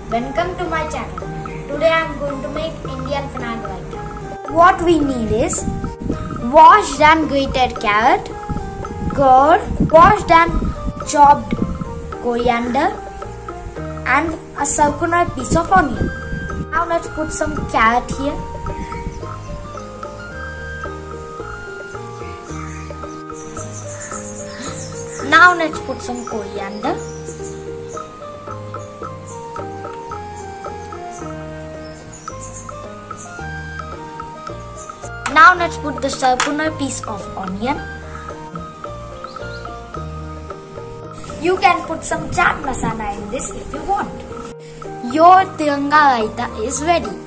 Welcome to my channel. Today I am going to make Indian Flameless Raita. What we need is washed and grated carrot, curd, washed and chopped coriander, and a circular piece of onion. Now let's put some carrot here. Now let's put some coriander. Now let's put the circular piece of onion. You can put some chaat masala in this if you want. Your Tricolor Raita is ready.